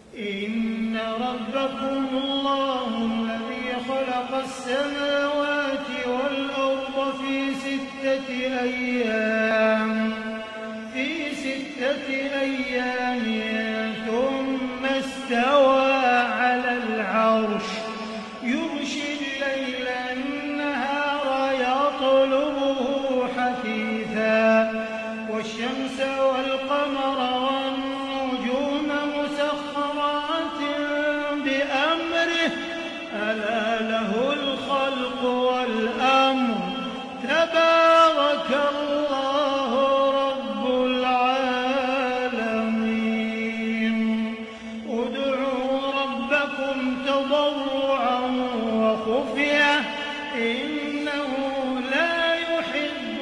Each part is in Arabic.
إن ربكم الله الذي خلق السماوات والأرض في 6 أيام ثم استوى على العرش يغشي الليل النهار يطلبه حثيثا والشمس والقمر والنجوم مسخرات بأمره ألا له الخلق والأمر تبارك الله رب العالمين ادعوا ربكم تضرعا وخفية إنه لا يحب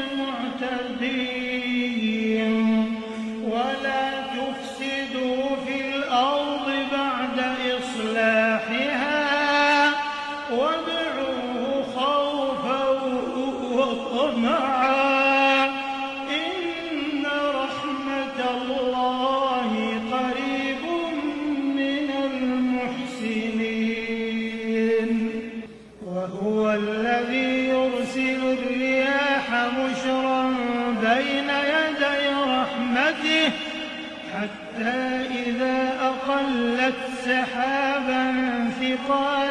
المعتدين ولا تفسدوا في الأرض بعد إصلاحها وادعوه خوفا وطمعا إن رحمة الله قريب من المحسنين وهو الذي يرسل الرياح بشرا بين يدي رحمته حتى إذا أقلت سحابا ثقالا